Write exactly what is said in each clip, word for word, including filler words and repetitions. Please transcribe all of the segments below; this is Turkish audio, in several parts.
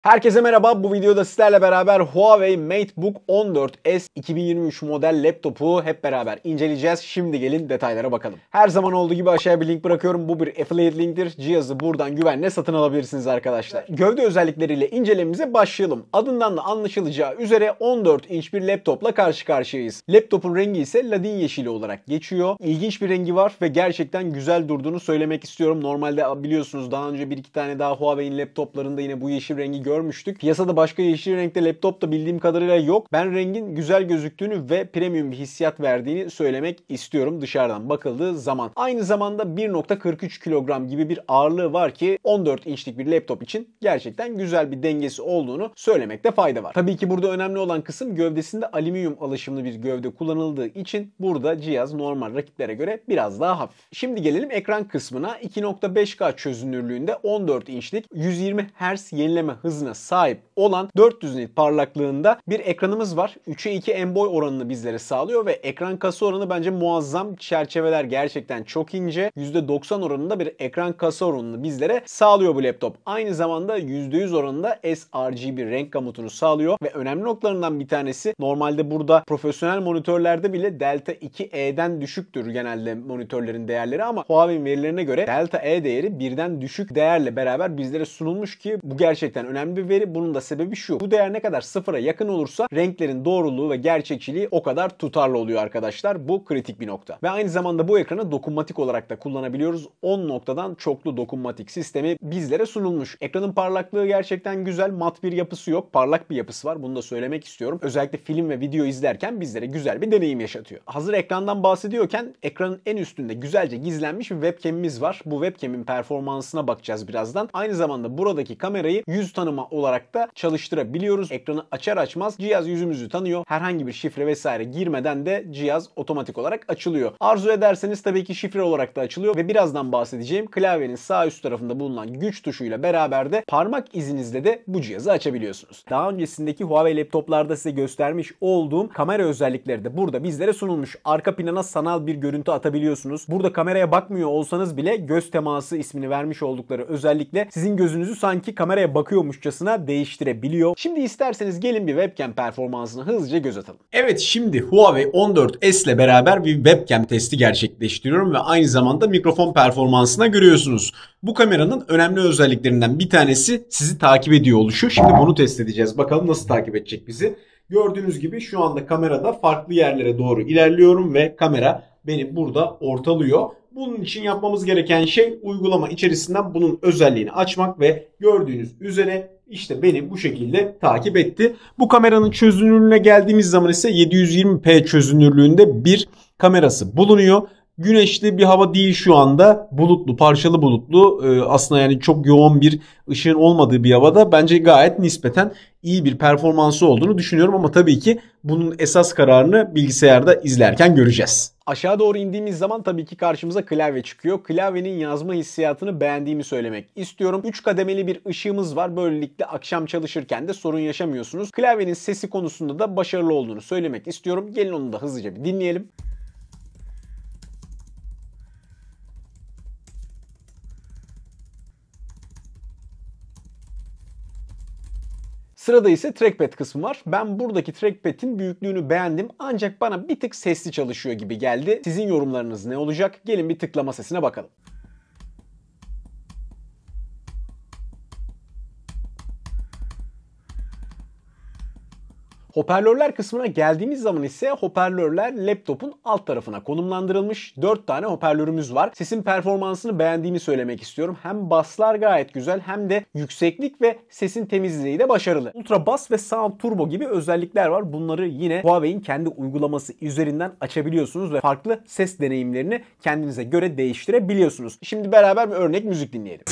Herkese merhaba. Bu videoda sizlerle beraber Huawei MateBook on dört S iki bin yirmi üç model laptopu hep beraber inceleyeceğiz. Şimdi gelin detaylara bakalım. Her zaman olduğu gibi aşağıya bir link bırakıyorum. Bu bir affiliate linktir. Cihazı buradan güvenle satın alabilirsiniz arkadaşlar. Gövde özellikleriyle incelememize başlayalım. Adından da anlaşılacağı üzere on dört inç bir laptopla karşı karşıyayız. Laptopun rengi ise ladin yeşili olarak geçiyor. İlginç bir rengi var ve gerçekten güzel durduğunu söylemek istiyorum. Normalde biliyorsunuz daha önce bir iki tane daha Huawei'in laptoplarında yine bu yeşil rengi görmüştük. Piyasada başka yeşil renkte laptop da bildiğim kadarıyla yok. Ben rengin güzel gözüktüğünü ve premium bir hissiyat verdiğini söylemek istiyorum dışarıdan bakıldığı zaman. Aynı zamanda bir nokta kırk üç kilogram gibi bir ağırlığı var ki on dört inçlik bir laptop için gerçekten güzel bir dengesi olduğunu söylemekte fayda var. Tabii ki burada önemli olan kısım gövdesinde alüminyum alaşımlı bir gövde kullanıldığı için burada cihaz normal rakiplere göre biraz daha hafif. Şimdi gelelim ekran kısmına. iki nokta beş K çözünürlüğünde on dört inçlik yüz yirmi hertz yenileme hızına sahip olan dört yüz nit parlaklığında bir ekranımız var. üçe iki en boy oranını bizlere sağlıyor ve ekran kasa oranı bence muazzam. Çerçeveler gerçekten çok ince. yüzde doksan oranında bir ekran kasa oranını bizlere sağlıyor bu laptop. Aynı zamanda yüzde yüz oranında S R G B renk gamutunu sağlıyor ve önemli noktalarından bir tanesi, normalde burada profesyonel monitörlerde bile Delta iki E'den düşüktür genelde monitörlerin değerleri ama Huawei verilerine göre Delta E değeri birden düşük değerle beraber bizlere sunulmuş ki bu gerçekten önemli bir veri. Bunun da sebebi şu: bu değer ne kadar sıfıra yakın olursa renklerin doğruluğu ve gerçekçiliği o kadar tutarlı oluyor arkadaşlar. Bu kritik bir nokta. Ve aynı zamanda bu ekranı dokunmatik olarak da kullanabiliyoruz. on noktadan çoklu dokunmatik sistemi bizlere sunulmuş. Ekranın parlaklığı gerçekten güzel. Mat bir yapısı yok. Parlak bir yapısı var. Bunu da söylemek istiyorum. Özellikle film ve video izlerken bizlere güzel bir deneyim yaşatıyor. Hazır ekrandan bahsediyorken ekranın en üstünde güzelce gizlenmiş bir webcam'imiz var. Bu webcam'in performansına bakacağız birazdan. Aynı zamanda buradaki kamerayı yüz tanıma olarak da çalıştırabiliyoruz. Ekranı açar açmaz cihaz yüzümüzü tanıyor. Herhangi bir şifre vesaire girmeden de cihaz otomatik olarak açılıyor. Arzu ederseniz tabii ki şifre olarak da açılıyor ve birazdan bahsedeceğim klavyenin sağ üst tarafında bulunan güç tuşuyla beraber de parmak izinizle de bu cihazı açabiliyorsunuz. Daha öncesindeki Huawei laptoplarda size göstermiş olduğum kamera özellikleri de burada bizlere sunulmuş. Arka plana sanal bir görüntü atabiliyorsunuz. Burada kameraya bakmıyor olsanız bile göz teması ismini vermiş oldukları özellikle sizin gözünüzü sanki kameraya bakıyormuşçasına değiştirebiliyor. Şimdi isterseniz gelin bir webcam performansını hızlıca göz atalım. Evet, şimdi Huawei on dört S ile beraber bir webcam testi gerçekleştiriyorum ve aynı zamanda mikrofon performansına görüyorsunuz. Bu kameranın önemli özelliklerinden bir tanesi sizi takip ediyor oluşu. Şimdi bunu test edeceğiz. Bakalım nasıl takip edecek bizi. Gördüğünüz gibi şu anda kamerada farklı yerlere doğru ilerliyorum ve kamera beni burada ortalıyor. Bunun için yapmamız gereken şey uygulama içerisinden bunun özelliğini açmak ve gördüğünüz üzere işte beni bu şekilde takip etti. Bu kameranın çözünürlüğüne geldiğimiz zaman ise yedi yüz yirmi p çözünürlüğünde bir kamerası bulunuyor. Güneşli bir hava değil şu anda. Bulutlu, parçalı bulutlu. Ee, aslında yani çok yoğun bir ışığın olmadığı bir havada bence gayet nispeten iyi bir performansı olduğunu düşünüyorum ama tabii ki bunun esas kararını bilgisayarda izlerken göreceğiz. Aşağı doğru indiğimiz zaman tabii ki karşımıza klavye çıkıyor. Klavyenin yazma hissiyatını beğendiğimi söylemek istiyorum. üç kademeli bir ışığımız var. Böylelikle akşam çalışırken de sorun yaşamıyorsunuz. Klavyenin sesi konusunda da başarılı olduğunu söylemek istiyorum. Gelin onu da hızlıca bir dinleyelim. Sırada ise trackpad kısmı var. Ben buradaki trackpad'in büyüklüğünü beğendim ancak bana bir tık sesli çalışıyor gibi geldi. Sizin yorumlarınız ne olacak? Gelin bir tıklama sesine bakalım. Hoparlörler kısmına geldiğimiz zaman ise hoparlörler laptopun alt tarafına konumlandırılmış. dört tane hoparlörümüz var. Sesin performansını beğendiğimi söylemek istiyorum. Hem basslar gayet güzel hem de yükseklik ve sesin temizliği de başarılı. Ultra Bass ve Sound Turbo gibi özellikler var. Bunları yine Huawei'in kendi uygulaması üzerinden açabiliyorsunuz ve farklı ses deneyimlerini kendinize göre değiştirebiliyorsunuz. Şimdi beraber bir örnek müzik dinleyelim.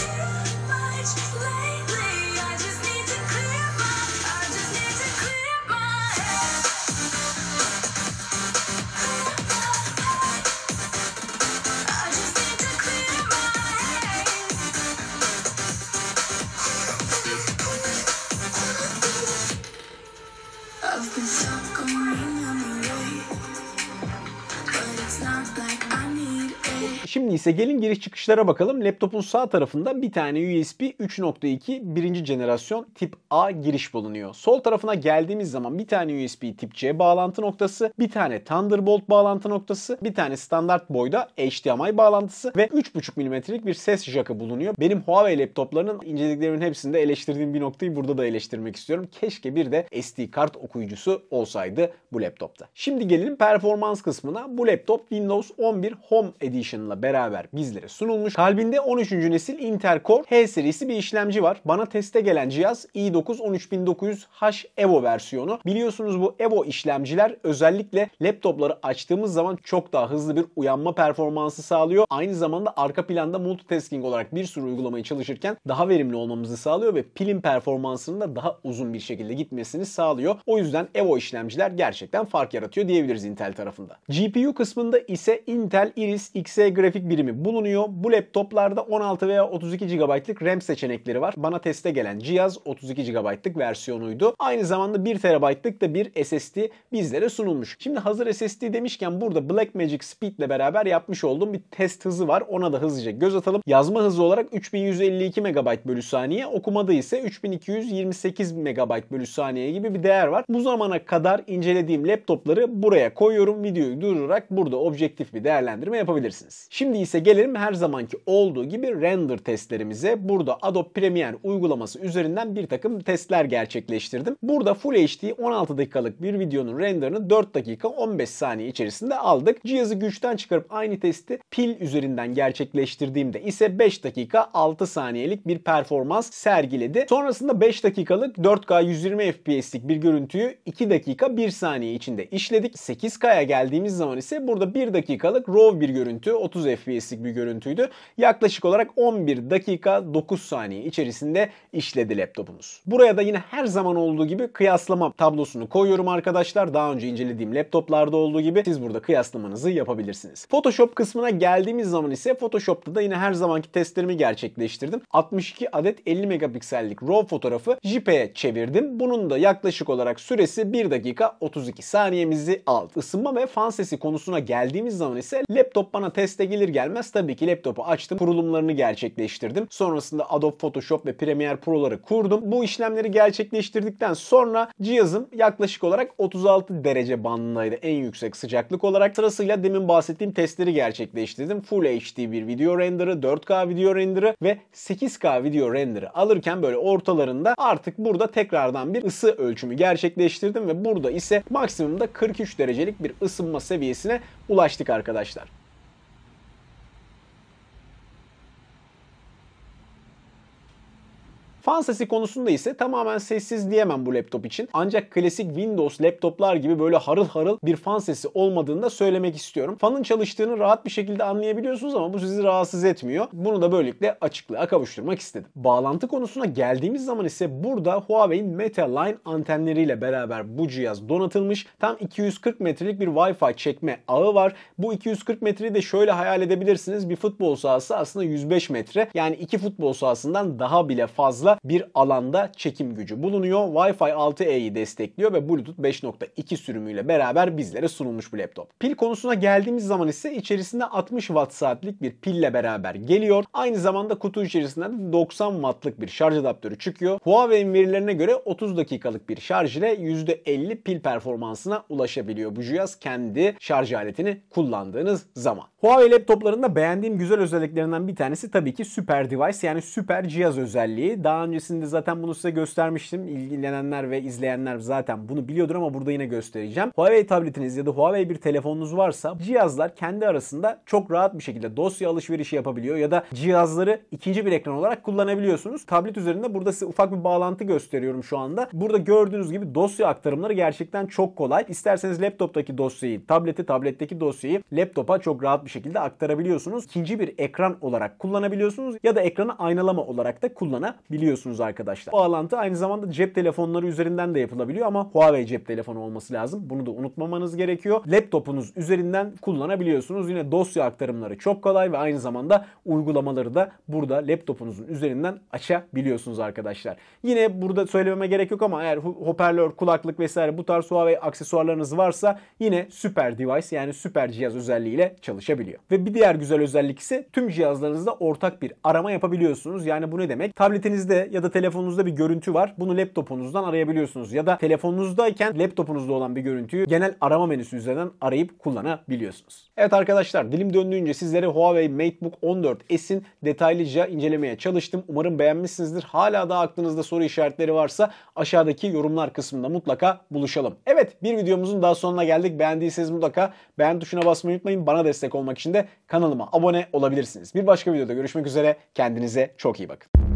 Şimdi ise gelin giriş çıkışlara bakalım. Laptopun sağ tarafında bir tane U S B üç nokta iki birinci jenerasyon tip A giriş bulunuyor. Sol tarafına geldiğimiz zaman bir tane U S B tip C bağlantı noktası, bir tane Thunderbolt bağlantı noktası, bir tane standart boyda H D M I bağlantısı ve üç buçuk milimetrelik bir ses jackı bulunuyor. Benim Huawei laptoplarının inceliklerimin hepsinde eleştirdiğim bir noktayı burada da eleştirmek istiyorum. Keşke bir de S D kart okuyucusu olsaydı bu laptopta. Şimdi gelelim performans kısmına. Bu laptop Windows on bir Home Edition ile beraber bizlere sunulmuş. Kalbinde on üçüncü nesil Intel Core H serisi bir işlemci var. Bana teste gelen cihaz i dokuz on üç bin dokuz yüz H Evo versiyonu. Biliyorsunuz bu Evo işlemciler özellikle laptopları açtığımız zaman çok daha hızlı bir uyanma performansı sağlıyor. Aynı zamanda arka planda multitasking olarak bir sürü uygulamayı çalışırken daha verimli olmamızı sağlıyor ve pilin performansının da daha uzun bir şekilde gitmesini sağlıyor. O yüzden Evo işlemciler gerçekten fark yaratıyor diyebiliriz Intel tarafında. G P U kısmında ise Intel Iris X E grafik birimi bulunuyor. Bu laptoplarda on altı veya otuz iki gigabaytlık RAM seçenekleri var. Bana teste gelen cihaz otuz iki gigabaytlık versiyonuydu. Aynı zamanda bir terabaytlık da bir S S D bizlere sunulmuş. Şimdi hazır S S D demişken burada Blackmagic Speed ile beraber yapmış olduğum bir test hızı var. Ona da hızlıca göz atalım. Yazma hızı olarak üç bin yüz elli iki megabayt bölü saniye, okumada ise üç bin iki yüz yirmi sekiz megabayt bölü saniye gibi bir değer var. Bu zamana kadar incelediğim laptopları buraya koyuyorum. Videoyu durdurarak burada objektif bir değerlendirme yapabilirsiniz. Şimdi ise gelelim her zamanki olduğu gibi render testlerimize. Burada Adobe Premiere uygulaması üzerinden bir takım testler gerçekleştirdim. Burada Full H D on altı dakikalık bir videonun renderini dört dakika on beş saniye içerisinde aldık. Cihazı güçten çıkarıp aynı testi pil üzerinden gerçekleştirdiğimde ise beş dakika altı saniyelik bir performans sergiledi. Sonrasında beş dakikalık dört K yüz yirmi F P S'lik bir görüntüyü iki dakika bir saniye içinde işledik. sekiz K'ya geldiğimiz zaman ise burada bir dakikalık RAW bir görüntü, otuz F P S'lik bir görüntüydü. Yaklaşık olarak on bir dakika dokuz saniye içerisinde işledi laptopumuz. Buraya da yine her zaman olduğu gibi kıyaslama tablosunu koyuyorum arkadaşlar. Daha önce incelediğim laptoplarda olduğu gibi siz burada kıyaslamanızı yapabilirsiniz. Photoshop kısmına geldiğimiz zaman ise Photoshop'ta da yine her zamanki testlerimi gerçekleştirdim. altmış iki adet elli megapiksellik RAW fotoğrafı J P G'ye çevirdim. Bunun da yaklaşık olarak süresi bir dakika otuz iki saniyemizi aldı. Isınma ve fan sesi konusuna geldiğimiz zaman ise laptop bana teste gelir gelmez tabii ki laptopu açtım. Kurulumlarını gerçekleştirdim. Sonrasında Adobe Photoshop ve Premiere Pro'ları kurdum. Bu işlemleri gerçekleştirdikten sonra cihazım yaklaşık olarak otuz altı derece bandındaydı en yüksek sıcaklık olarak. Sırasıyla demin bahsettiğim testleri gerçekleştirdim. Full H D bir video render'ı, dört K video render'ı ve sekiz K video render'ı alırken böyle ortalarında artık burada tekrardan bir ısı ölçümü gerçekleştirdim ve burada ise maksimumda kırk üç derecelik bir ısınma seviyesine ulaştık arkadaşlar. Fan sesi konusunda ise tamamen sessiz diyemem bu laptop için. Ancak klasik Windows laptoplar gibi böyle harıl harıl bir fan sesi olmadığını da söylemek istiyorum. Fanın çalıştığını rahat bir şekilde anlayabiliyorsunuz ama bu sizi rahatsız etmiyor. Bunu da böylelikle açıklığa kavuşturmak istedim. Bağlantı konusuna geldiğimiz zaman ise burada Huawei'in Meta Line antenleriyle beraber bu cihaz donatılmış. Tam iki yüz kırk metrelik bir Wi-Fi çekme ağı var. Bu iki yüz kırk metreyi de şöyle hayal edebilirsiniz. Bir futbol sahası aslında yüz beş metre. Yani iki futbol sahasından daha bile fazla bir alanda çekim gücü bulunuyor. Wi-Fi altı E'yi destekliyor ve Bluetooth beş nokta iki sürümüyle beraber bizlere sunulmuş bu laptop. Pil konusuna geldiğimiz zaman ise içerisinde altmış watt saatlik bir pille beraber geliyor. Aynı zamanda kutu içerisinden de doksan wattlık bir şarj adaptörü çıkıyor. Huawei'in verilerine göre otuz dakikalık bir şarj ile yüzde elli pil performansına ulaşabiliyor bu cihaz kendi şarj aletini kullandığınız zaman. Huawei laptoplarında beğendiğim güzel özelliklerinden bir tanesi tabii ki süper device yani süper cihaz özelliği. Daha öncesinde zaten bunu size göstermiştim. İlgilenenler ve izleyenler zaten bunu biliyordur ama burada yine göstereceğim. Huawei tabletiniz ya da Huawei bir telefonunuz varsa cihazlar kendi arasında çok rahat bir şekilde dosya alışverişi yapabiliyor ya da cihazları ikinci bir ekran olarak kullanabiliyorsunuz. Tablet üzerinde burada size ufak bir bağlantı gösteriyorum şu anda. Burada gördüğünüz gibi dosya aktarımları gerçekten çok kolay. İsterseniz laptoptaki dosyayı, tableti, tabletteki dosyayı laptopa çok rahat bir şekilde aktarabiliyorsunuz. İkinci bir ekran olarak kullanabiliyorsunuz ya da ekranı aynalama olarak da kullanabiliyorsunuz. kullanabiliyorsunuz arkadaşlar. Bu bağlantı aynı zamanda cep telefonları üzerinden de yapılabiliyor ama Huawei cep telefonu olması lazım. Bunu da unutmamanız gerekiyor. Laptopunuz üzerinden kullanabiliyorsunuz. Yine dosya aktarımları çok kolay ve aynı zamanda uygulamaları da burada laptopunuzun üzerinden açabiliyorsunuz arkadaşlar. Yine burada söylememe gerek yok ama eğer hoparlör, kulaklık vesaire bu tarz Huawei aksesuarlarınız varsa yine süper device yani süper cihaz özelliğiyle çalışabiliyor. Ve bir diğer güzel özellik ise tüm cihazlarınızda ortak bir arama yapabiliyorsunuz. Yani bu ne demek? Tabletinizde ya da telefonunuzda bir görüntü var. Bunu laptopunuzdan arayabiliyorsunuz. Ya da telefonunuzdayken laptopunuzda olan bir görüntüyü genel arama menüsü üzerinden arayıp kullanabiliyorsunuz. Evet arkadaşlar, dilim döndüğünce sizlere Huawei MateBook on dört S'in detaylıca incelemeye çalıştım. Umarım beğenmişsinizdir. Hala da aklınızda soru işaretleri varsa aşağıdaki yorumlar kısmında mutlaka buluşalım. Evet, bir videomuzun daha sonuna geldik. Beğendiyseniz mutlaka beğen tuşuna basmayı unutmayın. Bana destek olmak için de kanalıma abone olabilirsiniz. Bir başka videoda görüşmek üzere. Kendinize çok iyi bakın.